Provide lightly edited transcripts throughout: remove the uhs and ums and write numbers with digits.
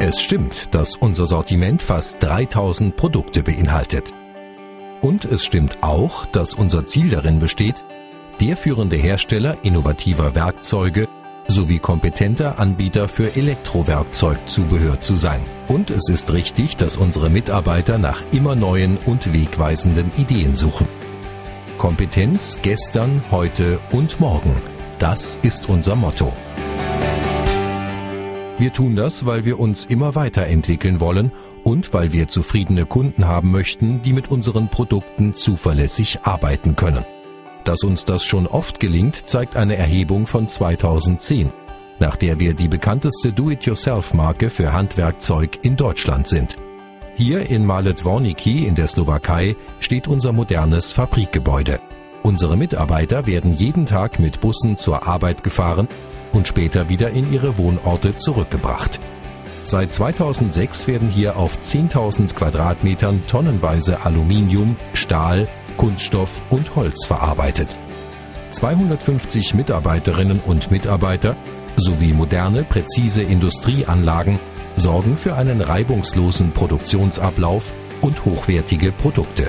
Es stimmt, dass unser Sortiment fast 3000 Produkte beinhaltet. Und es stimmt auch, dass unser Ziel darin besteht, der führende Hersteller innovativer Werkzeuge sowie kompetenter Anbieter für Elektrowerkzeugzubehör zu sein. Und es ist richtig, dass unsere Mitarbeiter nach immer neuen und wegweisenden Ideen suchen. Kompetenz gestern, heute und morgen. Das ist unser Motto. Wir tun das, weil wir uns immer weiterentwickeln wollen und weil wir zufriedene Kunden haben möchten, die mit unseren Produkten zuverlässig arbeiten können. Dass uns das schon oft gelingt, zeigt eine Erhebung von 2010, nach der wir die bekannteste Do-it-yourself-Marke für Handwerkzeug in Deutschland sind. Hier in Malé Dvorníky in der Slowakei steht unser modernes Fabrikgebäude. Unsere Mitarbeiter werden jeden Tag mit Bussen zur Arbeit gefahren und später wieder in ihre Wohnorte zurückgebracht. Seit 2006 werden hier auf 10.000 Quadratmetern tonnenweise Aluminium, Stahl, Kunststoff und Holz verarbeitet. 250 Mitarbeiterinnen und Mitarbeiter sowie moderne, präzise Industrieanlagen sorgen für einen reibungslosen Produktionsablauf und hochwertige Produkte.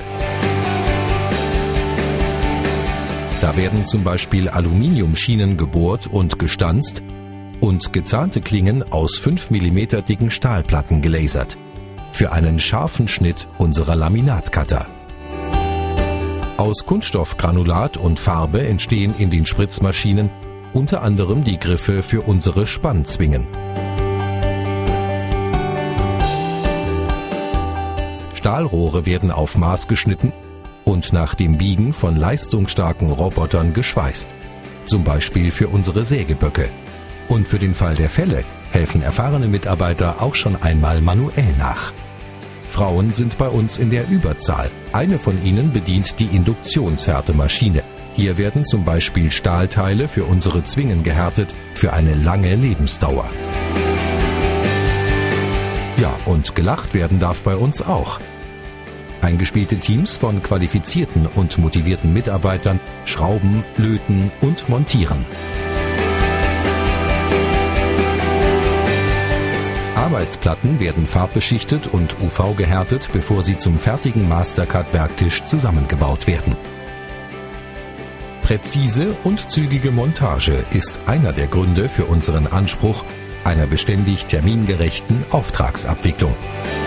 Da werden zum Beispiel Aluminiumschienen gebohrt und gestanzt und gezahnte Klingen aus 5 mm dicken Stahlplatten gelasert. Für einen scharfen Schnitt unserer Laminatcutter. Aus Kunststoffgranulat und Farbe entstehen in den Spritzmaschinen unter anderem die Griffe für unsere Spannzwingen. Stahlrohre werden auf Maß geschnitten und nach dem Biegen von leistungsstarken Robotern geschweißt, zum Beispiel für unsere Sägeböcke. Und für den Fall der Fälle helfen erfahrene Mitarbeiter auch schon einmal manuell nach. Frauen sind bei uns in der Überzahl. Eine von ihnen bedient die Induktionshärtemaschine. Hier werden zum Beispiel Stahlteile für unsere Zwingen gehärtet für eine lange Lebensdauer. Ja, und gelacht werden darf bei uns auch. Eingespielte Teams von qualifizierten und motivierten Mitarbeitern schrauben, löten und montieren. Arbeitsplatten werden farbbeschichtet und UV-gehärtet, bevor sie zum fertigen Mastercard-Werktisch zusammengebaut werden. Präzise und zügige Montage ist einer der Gründe für unseren Anspruch einer beständig termingerechten Auftragsabwicklung.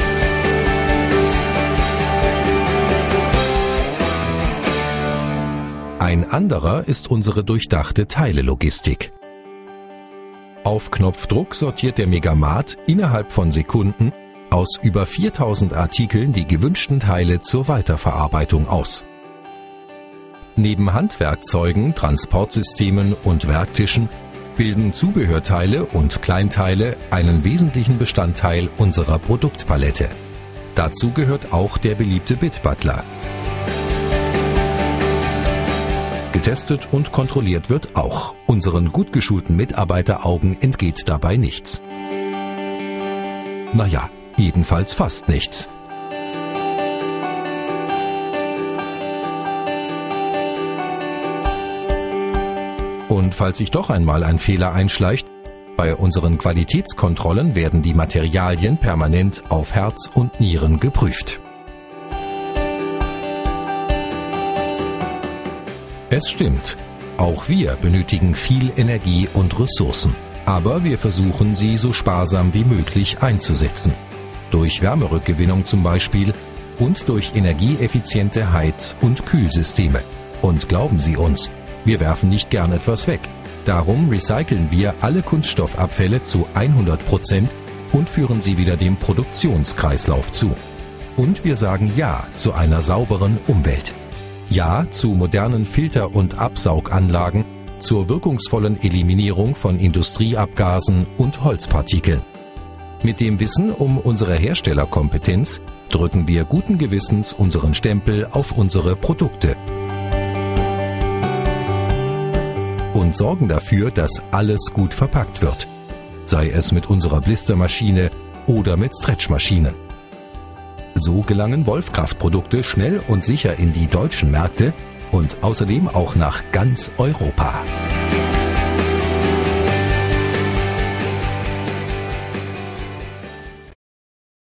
Ein anderer ist unsere durchdachte Teilelogistik. Auf Knopfdruck sortiert der Megamat innerhalb von Sekunden aus über 4000 Artikeln die gewünschten Teile zur Weiterverarbeitung aus. Neben Handwerkzeugen, Transportsystemen und Werktischen bilden Zubehörteile und Kleinteile einen wesentlichen Bestandteil unserer Produktpalette. Dazu gehört auch der beliebte Bitbutler. Getestet und kontrolliert wird auch. Unseren gut geschulten Mitarbeiteraugen entgeht dabei nichts. Naja, jedenfalls fast nichts. Und falls sich doch einmal ein Fehler einschleicht, bei unseren Qualitätskontrollen werden die Materialien permanent auf Herz und Nieren geprüft. Es stimmt, auch wir benötigen viel Energie und Ressourcen. Aber wir versuchen sie so sparsam wie möglich einzusetzen. Durch Wärmerückgewinnung zum Beispiel und durch energieeffiziente Heiz- und Kühlsysteme. Und glauben Sie uns, wir werfen nicht gern etwas weg. Darum recyceln wir alle Kunststoffabfälle zu 100% und führen sie wieder dem Produktionskreislauf zu. Und wir sagen Ja zu einer sauberen Umwelt. Ja zu modernen Filter- und Absauganlagen, zur wirkungsvollen Eliminierung von Industrieabgasen und Holzpartikeln. Mit dem Wissen um unsere Herstellerkompetenz drücken wir guten Gewissens unseren Stempel auf unsere Produkte und sorgen dafür, dass alles gut verpackt wird, sei es mit unserer Blistermaschine oder mit Stretchmaschinen. So gelangen Wolfkraft-Produkte schnell und sicher in die deutschen Märkte und außerdem auch nach ganz Europa.